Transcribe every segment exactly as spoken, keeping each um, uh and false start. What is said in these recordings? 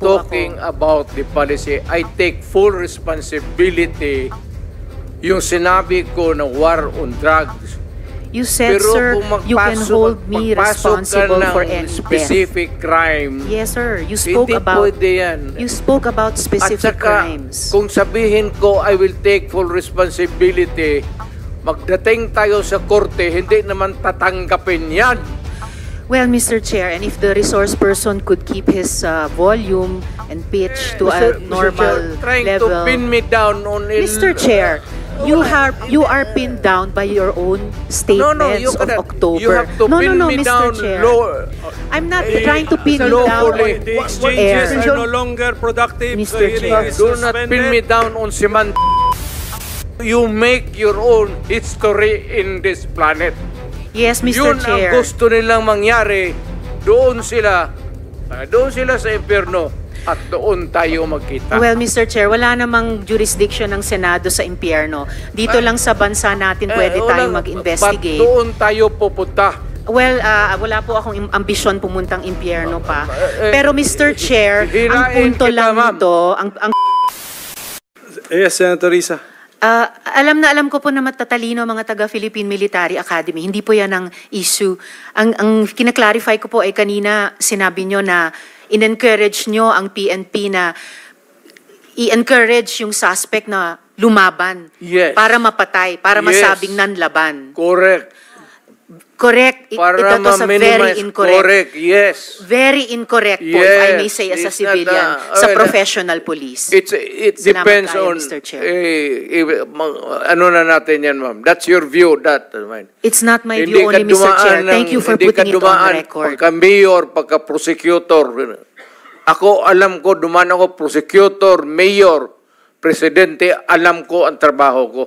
po talking ako. about the policy. I take full responsibility yung sinabi ko na war on drugs. You said, Pero sir, kung you can magpasok- hold me magpasok ka responsible ng for any death. specific crime, Yes, sir. You spoke hindi about pwede yan. you spoke about At specific saka, crimes. kung sabihin ko, I will take full responsibility, magdating tayo sa korte, hindi naman tatanggapin yan. Well, Mister Chair, and if the resource person could keep his uh, volume and pitch to Mister a normal Mister Chair, trying level. to pin me down on il- Mister Chair, you are you are pinned down by your own No, statements no, you of cannot. October. You have to no, pin no, no, me Mister down Chair. low. I'm not Eh, trying to pin sa you law down for on the- The air. exchanges are no longer productive. Mister The hearing Chair. is Do not pin me suspended. down on cement. You make your own history in this planet. Yes, Mister Yun Chair. ang gusto nilang mangyari. Doon sila, ah, doon sila sa impyerno at doon tayo magkita. Well, Mister Chair, wala namang jurisdiction ng Senado sa impyerno. Dito lang sa bansa natin pwede Eh, tayong walang- mag-investigate. Ba't doon tayo pupunta? Well, ah, wala po akong im- ambisyon pumuntang impyerno pa. Eh, Pero Mister Chair, ang hirain punto kita, lang ma'am. nito, ang, ang Yes, Senator Risa. Ah, alam na alam ko po na matatalino mga taga Philippine Military Academy. Hindi po yan ang issue. Ang, ang kinaklarify ko po ay kanina sinabi nyo na in-encourage nyo ang P N P na i-encourage yung suspect na lumaban. Yes. Para mapatay, para Yes. masabing nanlaban. Correct. Correct. It, Para it, was a very ma-minimize. incorrect. Correct, yes. Very incorrect po, if I may Yes. say as a It's not civilian, a- sa well, professional police. It's it Salamat depends tayo, on Mister Chair. eh, eh, ma- ano na natin yan, ma'am. That's your view, that uh, mine. It's not my Hindi view ka only, Mister dumaan Chair. ng- Thank you for hindi ka putting it on dumaan record. Pagka mayor, pagka prosecutor. Ako, alam ko, dumaan ako prosecutor, mayor, presidente, alam ko ang trabaho ko.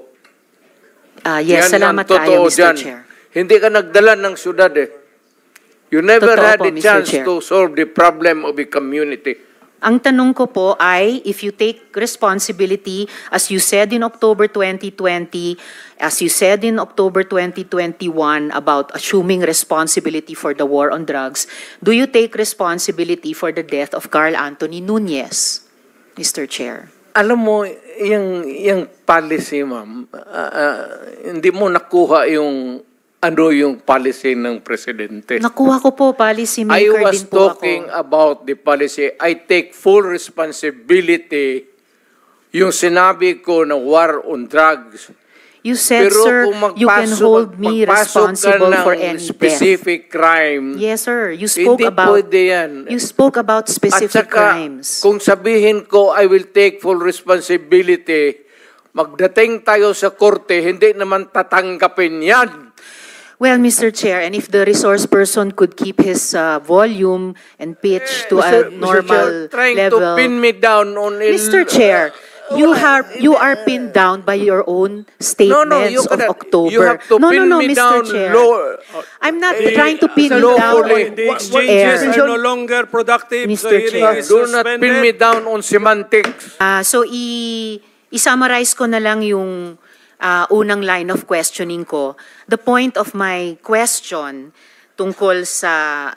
Ah, yes, Yan ang salamat tayo, totoo Mister dyan. Chair. Hindi ka nagdala ng syudad eh. You never Totoo had po, a Mister chance Chair. to solve the problem of the community. Ang tanong ko po ay, if you take responsibility, as you said in October twenty twenty, as you said in October twenty twenty-one about assuming responsibility for the war on drugs, do you take responsibility for the death of Carl Anthony Nunez, Mister Chair? Alam mo, yung, yung policy, ma'am, ah, ah, hindi mo nakuha yung ano yung policy ng presidente. Nakuha ko po, policy I maker was din po talking ako. about the policy. I take full responsibility yung sinabi ko na war on drugs. You said, Pero sir, kung you can magpasok- hold me magpasok ka responsible ng for any death. specific crime, Yes, sir. You spoke hindi about pwede yan. you spoke about At specific saka, crimes. kung sabihin ko, I will take full responsibility, magdating tayo sa korte, hindi naman tatanggapin yan. Well, Mister Chair, and if the resource person could keep his uh, volume and pitch to Mister a normal Mister Chair, trying level. to pin me down on il- Mister Chair, you are you are pinned down by your own No, no, you statements of cannot. October. You have to no, pin no, no, me Mister down Chair. low. I'm not Eh, trying to pin sa you law down for on the- The air. exchanges are no longer productive. Mister The Chair. hearing is Do not pin me suspended. down on semantics. Ah, so i i-summarize ko na lang yung ah, unang line of questioning ko. The point of my question tungkol sa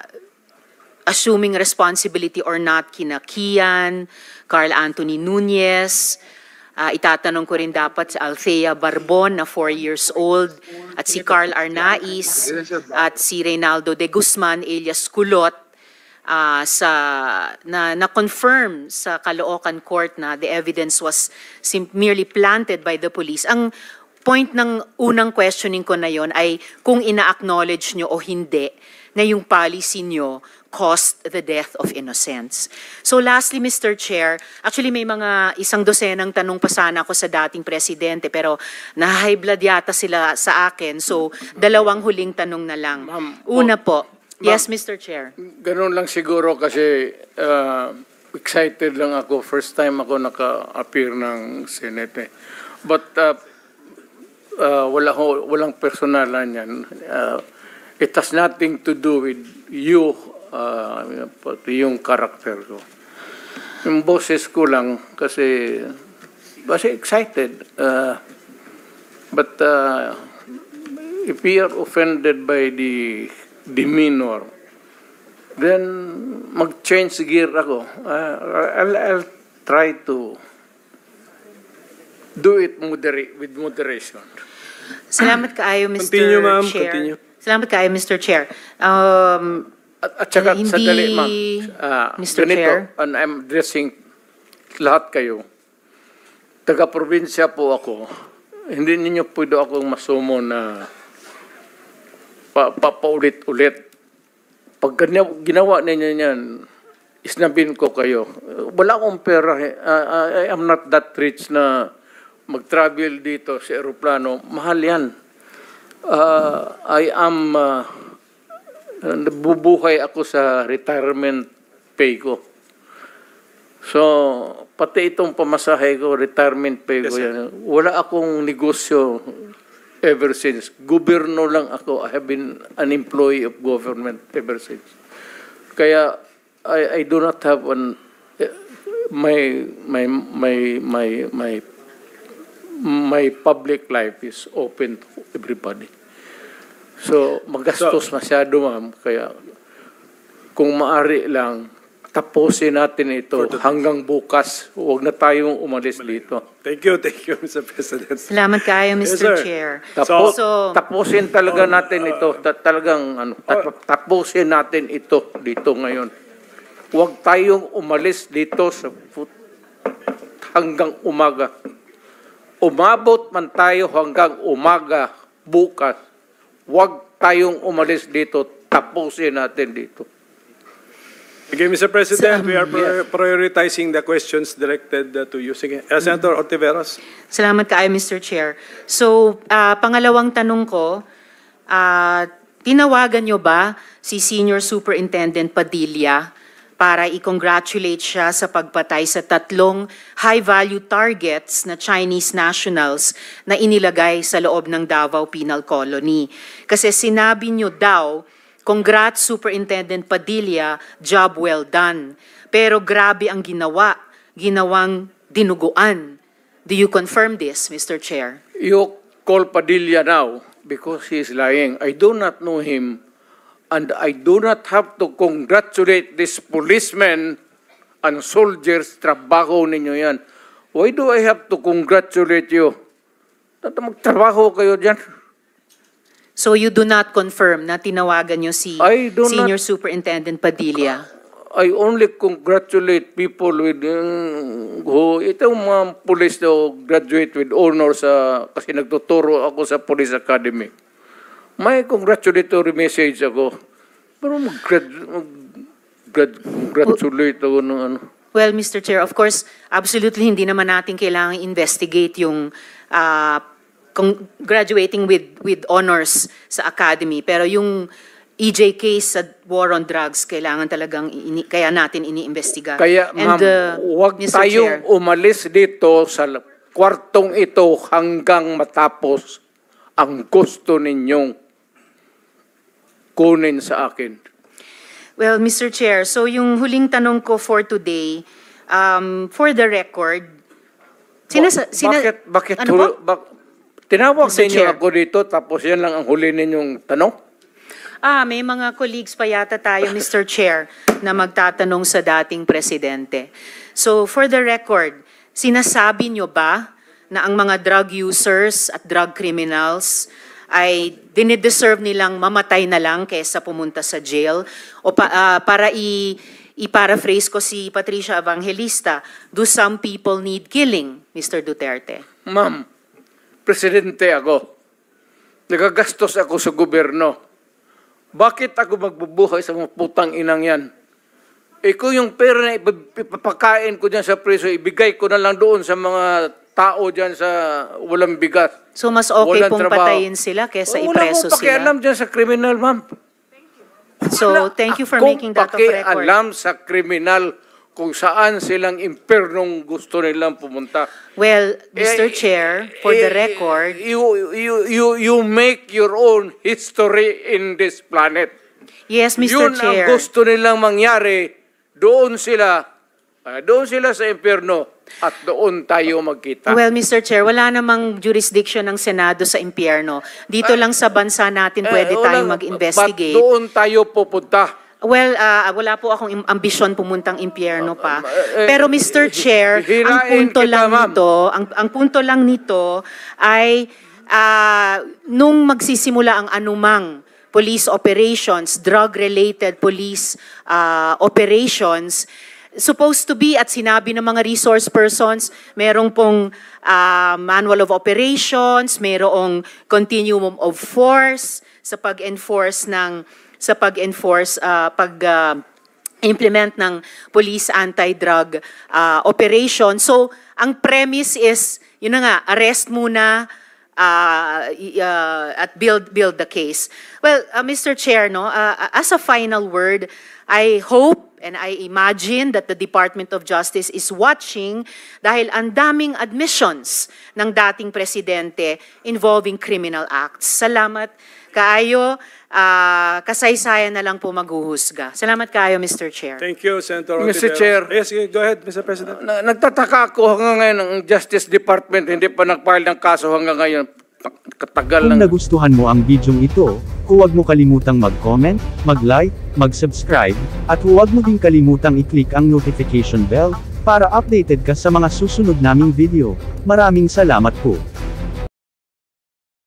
assuming responsibility or not kina Kian, Carl Anthony Nunez, ah, itatanong ko rin dapat sa Althea Barbon na four years old, at si Carl Arnaiz, at si Reynaldo de Guzman alias Kulot, ah, sa na na-confirm sa Caloocan Court na the evidence was sim- merely planted by the police. Ang point ng unang questioning ko na yon ay kung ina-acknowledge nyo o hindi na yung policy nyo caused the death of innocents. So lastly, Mister Chair, actually may mga isang dosenang tanong pa sana ako sa dating presidente pero na-high blood yata sila sa akin. So dalawang huling tanong na lang. Ma'am, Una po. Ma'am, Yes, Mister Chair. Ganun lang siguro kasi uh, excited lang ako. First time ako naka-appear ng Senate. eh. But uh, uh, wala ho, walang personalan yan. Uh, it has nothing to do with you, uh, pati yung karakter ko. Yung boses ko lang kasi kasi excited. Uh, but uh, if we are offended by the demeanor then mag-change gear ako. Uh, I'll, I'll try to do it moderate, with moderation. Salamat kaayo, Mister Continue, ma'am. Chair. Continue. Salamat kaayo, Mister Chair. Um, At, at saka, Hindi, sandali, ma'am. Ah, Mister ganito, Chair. and I'm addressing lahat kayo. Taga-probinsya po ako. Hindi ninyo pwede akong masumo na pa, papaulit-ulit. Pag ginawa, ginawa ninyo yan, isnabin ko kayo. Wala akong pera. Uh, I am not that rich na mag-travel dito sa aeroplano. Mahal yan. Uh, I am... Uh, nabubuhay ako sa retirement pay ko. So, pati itong pamasahe ko, retirement pay ko Yes, sir. yan. Wala akong negosyo ever since. Gobyerno lang ako. I have been an employee of government ever since. Kaya, I, I do not have an, my, my, my, my, my, my public life is open to everybody. So, magastos masyado, ma'am. Kaya, kung maari lang, tapusin natin ito hanggang bukas. Huwag na tayong umalis dito. Thank you, thank you, Mister President. Salamat kaayo, Mister Yes, sir. Chair. Tapo, So- tapusin talaga natin ito. Ta- talagang, ano, tap- tapusin natin ito dito ngayon. Huwag tayong umalis dito sa foot hanggang umaga. Umabot man tayo hanggang umaga bukas. Huwag tayong umalis dito, tapusin natin dito. Okay, Mister President, we are Yes. prioritizing the questions directed uh, to you. Sige, uh, Senator Ortiveros. Salamat kaayo, Mister Chair. So, ah, pangalawang tanong ko, ah, tinawagan nyo ba si Senior Superintendent Padilla para i-congratulate siya sa pagpatay sa tatlong high-value targets na Chinese nationals na inilagay sa loob ng Davao Penal Colony? Kasi sinabi nyo daw, congrats Superintendent Padilla, job well done. Pero grabe ang ginawa, ginawang dinuguan. Do you confirm this, Mister Chair? You call Padilla now because he is lying. I do not know him. And I do not have to congratulate these policemen and soldiers. Trabaho ninyo yan. Why do I have to congratulate you? Magtrabaho kayo dyan. So you do not confirm na tinawagan nyo si I do Senior not- Superintendent Padilla? I only congratulate people with um, who, itong mga police na graduate with honors sa, kasi nagtuturo ako sa Police Academy. May congratulatory message ako. Pero mag-grad, mag-grad, congratulate ako ng ano. Well, Mister Chair, of course, absolutely hindi naman natin kailangang investigate yung ah, kung graduating with with honors sa academy. Pero yung E J case sa war on drugs, kailangan talagang, ini, kaya natin iniimbestiga. Kaya And, ma'am, uh, huwag Mister tayong Chair, umalis dito sa kwartong ito hanggang matapos ang gusto ninyong kunin sa akin. well, Mister Chair, so yung huling tanong ko for today, um, for the record, sinasa, Ba- sina, bakit, bakit, ano huli- po? bak- tinawag Mister ninyo Chair. ako dito tapos yan lang ang huli ninyong tanong? Ah, may mga colleagues pa yata tayo, Mister Chair, na magtatanong sa dating presidente. So, for the record, sinasabi nyo ba na ang mga drug users at drug criminals ay dinideserve nilang mamatay na lang kaysa pumunta sa jail? O pa, ah, para i, i-paraphrase ko si Patricia Evangelista, do some people need killing, Mister Duterte? Ma'am, presidente ako. Nagagastos ako sa gobyerno. Bakit ako magbubuhay sa mga putang inang yan? Eh kung yung pera na ipapakain ko dyan sa preso, ibigay ko na lang doon sa mga tao dyan sa walang bigas. So, mas okay Walang pong trabaho. patayin sila kaysa Wala ipreso akong pakialam sila? dyan sa kriminal, ma'am. So, thank you for Akong making that of record. pakialam sa kriminal kung saan silang impernong gusto nilang pumunta. Well, Mister Eh, Chair, for the eh, record, you, you, you, you make your own history in this planet. yes, Mister Yun Chair. ang gusto nilang mangyari. Doon sila, ah, doon sila sa impyerno at doon tayo magkita. Well, Mister Chair, wala namang jurisdiction ng Senado sa impyerno. Dito lang sa bansa natin Eh, pwede wala- tayong mag-investigate. Ba't doon tayo pupunta? Well, ah, wala po akong im- ambisyon pumuntang impyerno pa. eh, Pero Mister Chair, ang hirain punto kita, lang ma'am. nito, ang, ang punto lang nito ay ah, nung magsisimula ang anumang police operations, drug-related police ah, operations, supposed to be at sinabi ng mga resource persons, merong pong ah, manual of operations, merong continuum of force sa pag-enforce ng sa pag-enforce ah, pag ah, implement ng police anti-drug ah, operation. So, ang premise is, yun na nga, arrest muna uh, y- uh, at build build the case. Well, uh, Mister Chair, no, uh, as a final word, I hope and I imagine that the Department of Justice is watching dahil ang daming admissions ng dating presidente involving criminal acts. Salamat kaayo, uh, kasaysayan na lang po maghuhusga. Salamat kaayo, Mister Chair. Thank you, Senator Mister Ontiveros. Chair. Yes, go ahead, Mister President. Na, nagtataka ako hanggang ngayon ang Justice Department hindi pa nag-file ng kaso hanggang ngayon. Pa- Katagal Kung lang. nagustuhan mo ang bidyong ito, huwag mo kalimutang mag-comment, mag-like, mag-subscribe, at huwag mo din kalimutang i-click ang notification bell para updated ka sa mga susunod naming video. Maraming salamat po.